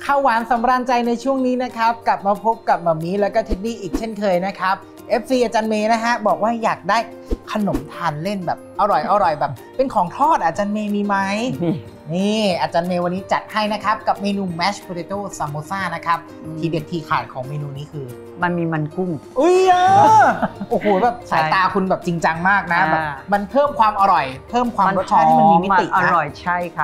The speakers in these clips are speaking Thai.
ข้าวหวานสำราญใจในช่วงนี้นะครับกลับมาพบกับมัมมี่แล้วก็เท็ดดี้อีกเช่นเคยนะครับ FC อาจารย์เมย์นะฮะบอกว่าอยากได้ขนมทานเล่นแบบอร่อยแบบเป็นของทอดอาจารย์เมย์มีไหมนี่อาจารย์เมย์วันนี้จัดให้นะครับกับเมนู Mashed Potato Samosa นะครับทีเด็ดทีขาดของเมนูนี้คือมันมีมันกุ้งอุ้ยโอ้โหแบบสายตาคุณแบบจริงจังมากนะแบบมันเพิ่มความอร่อยเพิ่มความรสชาติให้มันมีมิติอร่อยใช่ค่ะ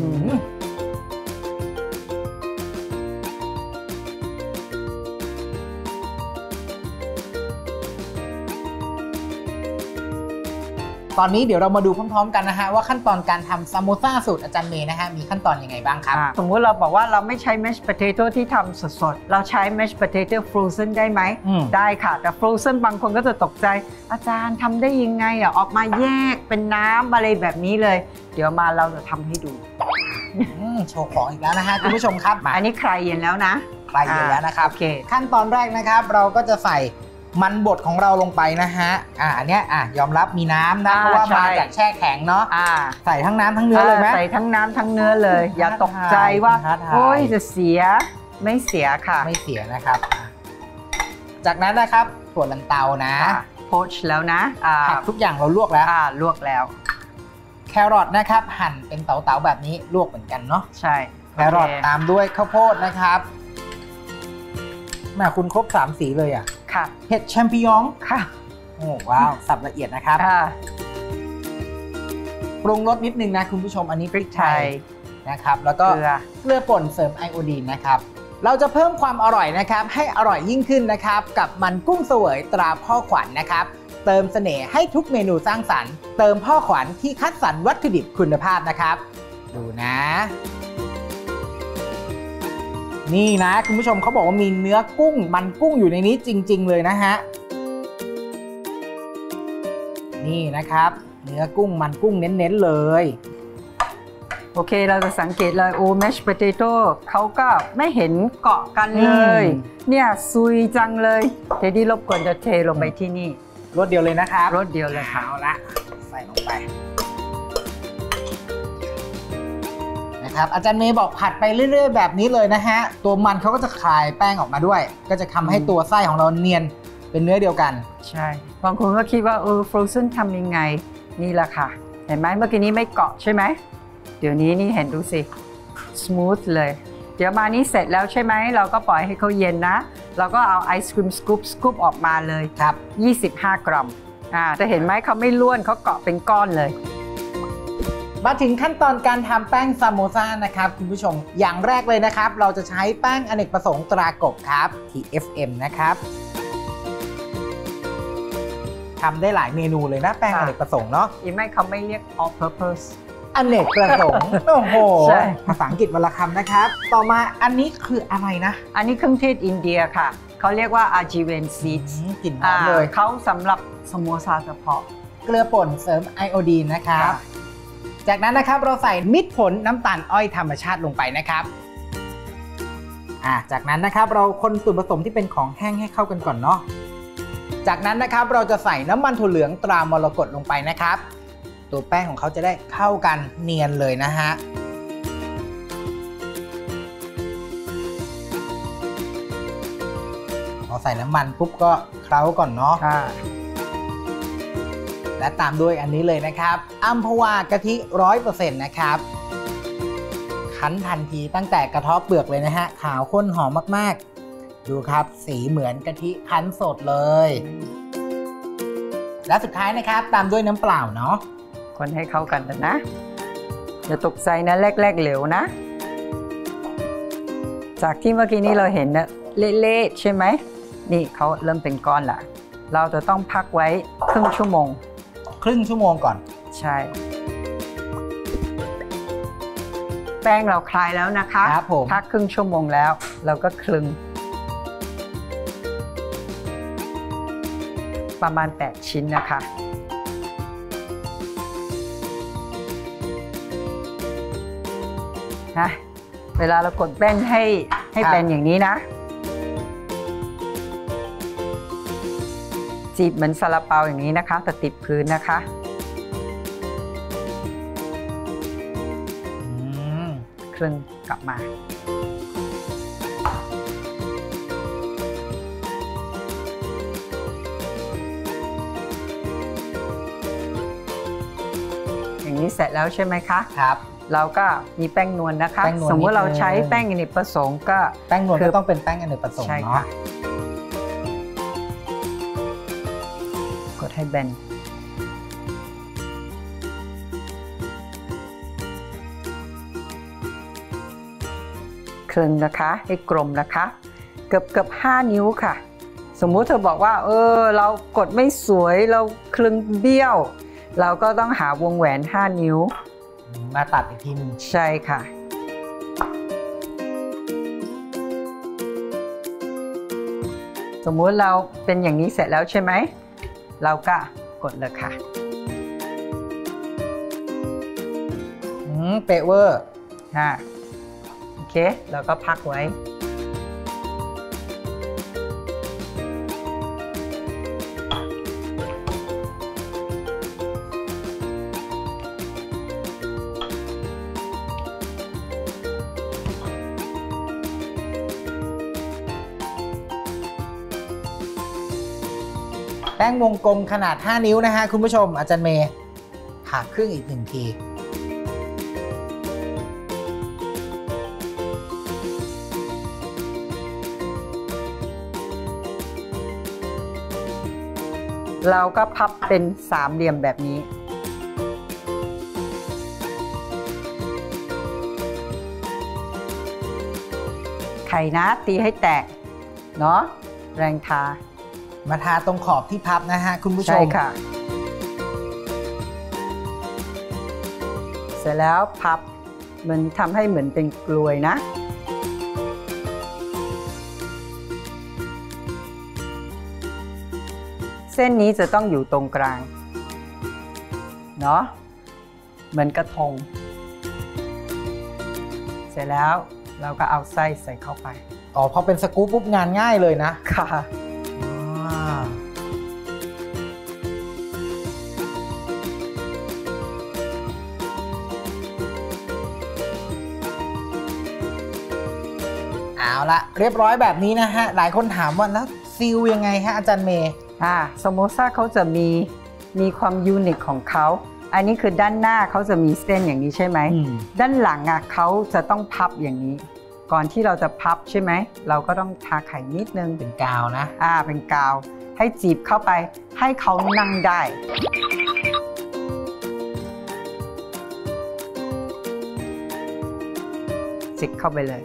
ตอนนี้เดี๋ยวเรามาดูพร้อมๆกันนะฮะว่าขั้นตอนการทำซามโมซ่าสูตรอาจารย์เมย์นะฮะมีขั้นตอนยังไงบ้างครับสมมุติเราบอกว่าเราไม่ใช้ mashed potato ที่ทำสดๆเราใช้ mashed potato frozen ได้ไหมได้ค่ะแต่ frozen บางคนก็จะตกใจอาจารย์ทำได้ยังไงอ่ะออกมาแยกเป็นน้ำอะไรแบบนี้เลยเดี๋ยวมาเราจะทำให้ดูโชว์ของอีกแล้วนะฮะคุณผู้ชมครับอันนี้ใครเย็นแล้วนะใครเย็นแล้วนะครับขั้นตอนแรกนะครับเราก็จะใส่มันบดของเราลงไปนะฮะอันเนี้ยยอมรับมีน้ำนะเพราะว่ามาจากแช่แข็งเนาะใส่ทั้งน้ำทั้งเนื้อเลยไหมใส่ทั้งน้ำทั้งเนื้อเลยอย่าตกใจว่าโอ้ยจะเสียไม่เสียค่ะไม่เสียนะครับจากนั้นนะครับถั่วลันเตานะโพชแล้วนะผักทุกอย่างเราลวกแล้วลวกแล้วแครอทนะครับหั่นเป็นเต๋าๆแบบนี้ลวกเหมือนกันเนาะใช่แครอทตามด้วยข้าวโพดนะครับแม่คุณครบ3สีเลยอ่ะค่ะเห็ดแชมปิญองค่ะโอ้ว้าวสับละเอียดนะครับปรุงรสนิดนึงนะคุณผู้ชมอันนี้พริกไทยนะครับแล้วก็เกลือป่นเสริมไอโอดีนนะครับเราจะเพิ่มความอร่อยนะครับให้อร่อยยิ่งขึ้นนะครับกับมันกุ้งเสวยตราพ่อขวัญนะครับเติมเสน่ห์ให้ทุกเมนูสร้างสรรค์เติมพ่อขวัญที่คัดสรรวัตถุดิบคุณภาพนะครับดูนะนี่นะคุณผู้ชมเขาบอกว่ามีเนื้อกุ้งมันกุ้งอยู่ในนี้จริงๆเลยนะฮะนี่นะครับเนื้อกุ้งมันกุ้งเน้นๆเลยโอเคเราจะสังเกตเลยโอ้ mashed potato เขาก็ไม่เห็นเกาะกันเลยเนี่ยซุยจังเลยเทดดี้รบกวนจะเทลงไปที่นี่รสเดียวเลยนะครับรสเดียวเลยค่ะเอาละใส่ลงไปอาจารย์เมย์บอกผัดไปเรื่อยๆแบบนี้เลยนะฮะตัวมันเขาก็จะคลายแป้งออกมาด้วยก็จะทำให้ตัวไส้ของเราเนียนเป็นเนื้อเดียวกันใช่บางคนก็คิดว่าfrozen ทำยังไงนี่แหละค่ะเห็นไหมเมื่อกี้นี้ไม่เกาะใช่ไหมเดี๋ยวนี้นี่เห็นดูสิ smooth เลยเดี๋ยวมานี้เสร็จแล้วใช่ไหมเราก็ปล่อยให้เขาเย็นนะเราก็เอาไอศครีมสกู๊ปออกมาเลยครับ25 กรัมจะเห็นไหมเขาไม่ล้วนเขาเกาะเป็นก้อนเลยมาถึงขั้นตอนการทำแป้งซามโมซ่านะครับคุณผู้ชมอย่างแรกเลยนะครับเราจะใช้แป้งอเนกประสงค์ตรากบครับ TFM นะครับทำได้หลายเมนูเลยนะแป้งอเนกประสงค์เนาะอีไม่เขาไม่เรียก all purpose อเนกประสงค์โอ้โหภาษาอังกฤษวันละคำนะครับต่อมาอันนี้คืออะไรนะอันนี้เครื่องเทศอินเดียค่ะเขาเรียกว่า argivan seeds กลิ่นหอมเลยเขาสำหรับซามโมซาเฉพาะเกลือป่นเสริมไอโอดีนนะครับจากนั้นนะครับเราใส่มิตรผลน้ำตาลอ้อยธรรมชาติลงไปนะครับจากนั้นนะครับเราคนส่วนผสมที่เป็นของแห้งให้เข้ากันก่อนเนาะจากนั้นนะครับเราจะใส่น้ำมันถั่วเหลืองตรามรกตลงไปนะครับตัวแป้งของเขาจะได้เข้ากันเนียนเลยนะฮะพอใส่น้ำมันปุ๊บก็เคล้าก่อนเนาะและตามด้วยอันนี้เลยนะครับอัมพวากะทิ 100% นะครับคั้นทันทีตั้งแต่กระเทาะเปลือกเลยนะฮะขาวข้นหอมมากๆดูครับสีเหมือนกะทิคั้นสดเลยและสุดท้ายนะครับตามด้วยน้ำเปล่าเนาะคนให้เข้ากันนะอย่าตกใจนะแรกๆเหลวนะจากที่เมื่อกี้นี้เราเห็นนะเละๆใช่ไหมนี่เขาเริ่มเป็นก้อนละเราจะต้องพักไว้ครึ่งชั่วโมงก่อนใช่แป้งเราคลายแล้วนะคะครับผมพักครึ่งชั่วโมงแล้วเราก็คลึงประมาณ8 ชิ้นนะคะเวลาเรากดแป้งให้เป็นอย่างนี้นะจีบเหมือนซาลาเปาอย่างนี้นะคะแต่ติดพื้นนะคะครึ่งกลับมาอย่างนี้เสร็จแล้วใช่ไหมคะครับเราก็มีแป้งนวลนะคะแป้งนวลสมมติเราใช้นิดนึงแป้งอเนกประสงค์ก็แป้งนวลก็ต้องเป็นแป้งอเนกประสงค์ใช่เนาะค่ะกดให้แบนคลึงนะคะให้กลมนะคะเกือบ5 นิ้วค่ะ สมมุติเธอบอกว่าเรากดไม่สวยเราคลึงเบี้ยว เราก็ต้องหาวงแหวน5 นิ้วมาตัดอีกทีนึงใช่ค่ะสมมุติเราเป็นอย่างนี้เสร็จแล้วใช่ไหมเราก็กดเลยค่ะเป๊ะเวอร์ค่ะโอเคเราก็พักไว้แป้งวงกลมขนาด5 นิ้วนะฮะคุณผู้ชมอาจารย์เมย์ผ่าครึ่งอีก1 ทีเราก็พับเป็น3 เหลี่ยมแบบนี้ไข่นะตีให้แตกเนาะแรงทามาทาตรงขอบที่พับนะฮะคุณผู้ชมใช่ค่ะเสร็จแล้วพับมันทำให้เหมือนเป็นกลวยนะเส้นนี้จะต้องอยู่ตรงกลางเนาะเหมือนกระทงเสร็จแล้วเราก็เอาไส้ใส่เข้าไปอ๋อพอเป็นสกู๊ปปุ๊บงานง่ายเลยนะค่ะเอาละเรียบร้อยแบบนี้นะฮะหลายคนถามว่าแล้วซีลยังไงฮะอาจารย์เมย์สโมซ่าเขาจะมีความยูนิคของเขาอันนี้คือด้านหน้าเขาจะมีเส้นอย่างนี้ใช่ไหมด้านหลังเขาจะต้องพับอย่างนี้ก่อนที่เราจะพับใช่ไหมเราก็ต้องทาไข่นิดนึงเป็นกาวนะเป็นกาวให้จีบเข้าไปให้เขานั่งได้จิกเข้าไปเลย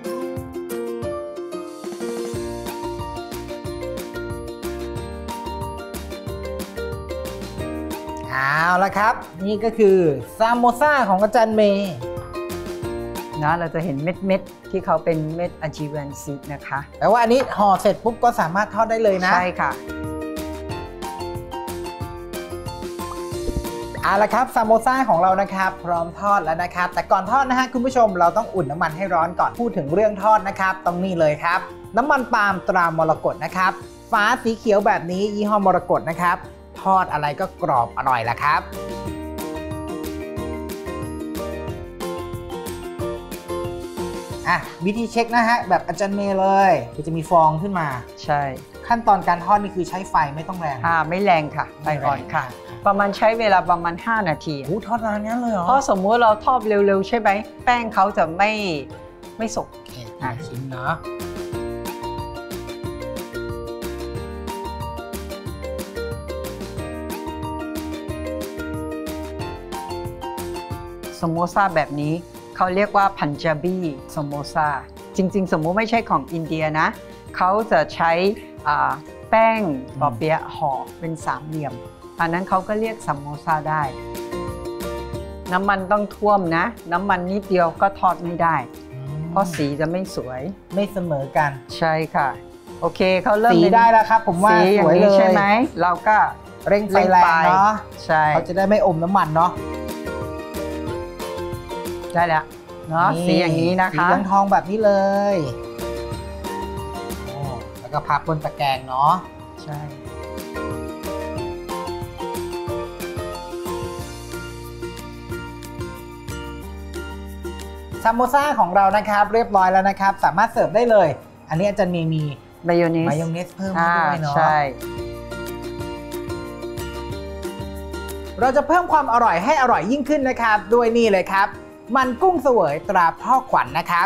เอาละครับนี่ก็คือซามโมซ่าของอาจารย์เมย์นะเราจะเห็นเม็ดที่เขาเป็นเม็ดอาจิแวนซีนะคะแปลว่าอันนี้ห่อเสร็จปุ๊บก็สามารถทอดได้เลยนะใช่ค่ะเอาละครับซามโมซ่าของเรานะครับพร้อมทอดแล้วนะครับแต่ก่อนทอดนะฮะคุณผู้ชมเราต้องอุ่นน้ำมันให้ร้อนก่อนพูดถึงเรื่องทอดนะครับต้องนี่เลยครับน้ำมันปาล์มตรามรกตนะครับฝาสีเขียวแบบนี้ยี่ห้อมรกตนะครับทอดอะไรก็กรอบอร่อยละครับวิธีเช็คนะฮะแบบอาจารย์เมย์เลยคือจะมีฟองขึ้นมาใช่ขั้นตอนการทอดนี่คือใช้ไฟไม่ต้องแรงไม่แรงค่ะไฟอ่อนค่ะประมาณใช้เวลาประมาณ5 นาทีทอดนานงั้นเลยเหรอเพราะสมมติเราทอดเร็วๆใช่ไหมแป้งเขาจะไม่สุกชิ้นเนาะสโมซ่าแบบนี้เขาเรียกว่าพันจาบีสโมซ่าจริงๆสมมุติไม่ใช่ของอินเดียนะเขาจะใช้แป้งปอเปี๊ยะห่อเป็น3 เหลี่ยมอันนั้นเขาก็เรียกสโมซ่าได้น้ำมันต้องท่วมนะน้ำมันนิดเดียวก็ทอดไม่ได้เพราะสีจะไม่สวยไม่เสมอกันใช่ค่ะโอเคเขาเริ่มสีได้แล้วครับผมว่าสวยเลยใช่ไหมเราก็เร่งไฟแรงเนาะใช่เขาจะได้ไม่อมน้ำมันเนาะได้แล้วเนาะสีอย่างนี้นะคะสีทองแบบนี้เลยแล้วก็พับบนตะแกรงเนาะใช่ซามโมซ่าของเรานะครับเรียบร้อยแล้วนะครับสามารถเสิร์ฟได้เลยอันนี้อาจารย์มีมายองเนสเพิ่มด้วยเนาะใช่เราจะเพิ่มความอร่อยให้อร่อยยิ่งขึ้นนะครับด้วยนี่เลยครับมันกุ้งเสวยตราพ่อขวัญนะครับ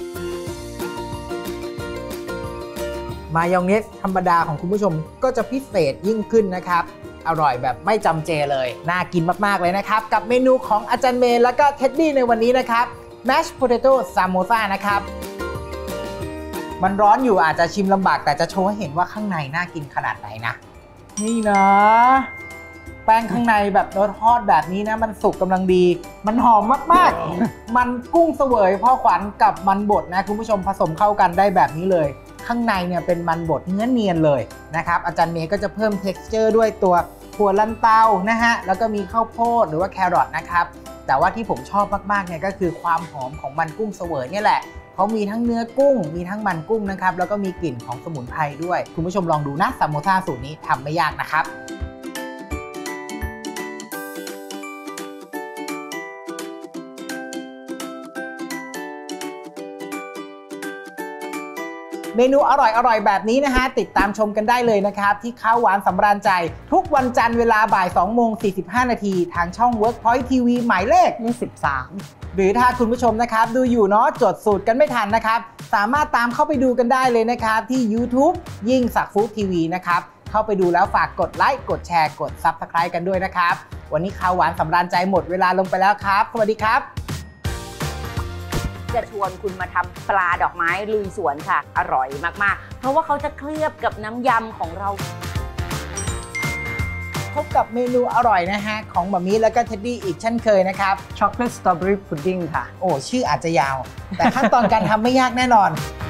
มายองเนสธรรมดาของคุณผู้ชมก็จะพิเศษยิ่งขึ้นนะครับอร่อยแบบไม่จำเจเลยน่ากินมากๆเลยนะครับกับเมนูของอาจารย์เมย์แล้วก็เท็ดดี้ในวันนี้นะครับ Mashed Potato Samosa นะครับมันร้อนอยู่อาจจะชิมลำบากแต่จะโชว์ให้เห็นว่าข้างในน่ากินขนาดไหนนะนี่นะแป้งข้างในแบบโดนทอดแบบนี้นะมันสุกกำลังดีมันหอมมากๆมันกุ้งเสวยพ่อขวัญกับมันบดนะคุณผู้ชมผสมเข้ากันได้แบบนี้เลยข้างในเนี่ยเป็นมันบดเนื้อเนียนเลยนะครับอาจารย์เมย์ก็จะเพิ่ม texture ด้วยตัวถั่วลันเตานะฮะแล้วก็มีข้าวโพดหรือว่าแครอทนะครับแต่ว่าที่ผมชอบมากๆเนี่ยก็คือความหอมของมันกุ้งเสวยเนี่ยแหละเขามีทั้งเนื้อกุ้งมีทั้งมันกุ้งนะครับแล้วก็มีกลิ่นของสมุนไพรด้วยคุณผู้ชมลองดูนะซามโมซ่าสูตรนี้ทำไม่ยากนะครับเมนูอร่อยๆแบบนี้นะฮะติดตามชมกันได้เลยนะครับที่ข้าวหวานสำราญใจทุกวันจันทร์เวลาบ่าย 2:45 น.ทางช่อง Workpoint TV หมายเลข 23หรือถ้าคุณผู้ชมนะครับดูอยู่เนาะจดสูตรกันไม่ทันนะครับสามารถตามเข้าไปดูกันได้เลยนะครับที่ YouTube ยิ่งศักดิ์ฟู้ดทีวีนะครับเข้าไปดูแล้วฝากกดไลค์กดแชร์กด Subscribe กันด้วยนะครับวันนี้ข้าวหวานสำราญใจหมดเวลาลงไปแล้วครับสวัสดีครับจะชวนคุณมาทำปลาดอกไม้ลุยสวนค่ะอร่อยมากๆเพราะว่าเขาจะเคลือบกับน้ำยำของเราพบกับเมนูอร่อยนะฮะของหม่ามีแล้วก็เท็ดดี้อีกเช่นเคยนะครับช็อกโกแลตสตรอเบอรี่พุดดิ้งค่ะโอ้ชื่ออาจจะยาวแต่ขั้นตอนการทำไม่ยากแน่นอน